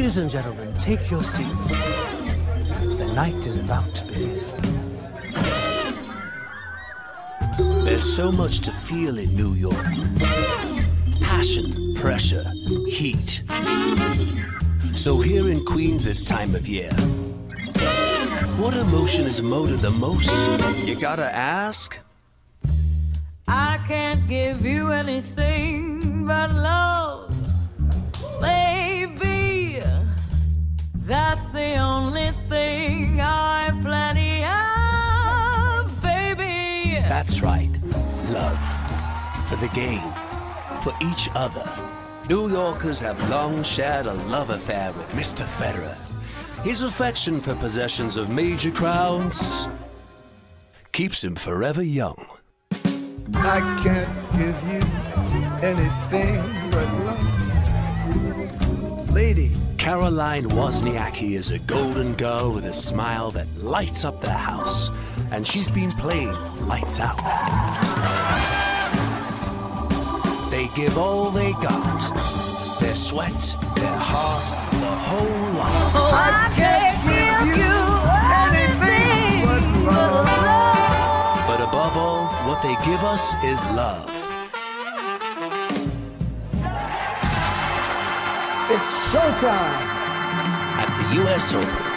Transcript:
Ladies and gentlemen, take your seats. The night is about to begin. There's so much to feel in New York. Passion, pressure, heat. So here in Queens this time of year, what emotion is motored the most? You gotta ask. I can't give you anything but love, baby. That's the only thing I've plenty of, baby. That's right, love. For the game, for each other. New Yorkers have long shared a love affair with Mr. Federer. His affection for possessions of major crowns keeps him forever young. I can't give you anything but love. Lady. Caroline Wozniacki is a golden girl with a smile that lights up the house, and she's been playing lights out. They give all they got, their sweat, their heart, the whole lot. Oh, I can't give you anything but love. But above all, what they give us is love. It's showtime! At the US Open.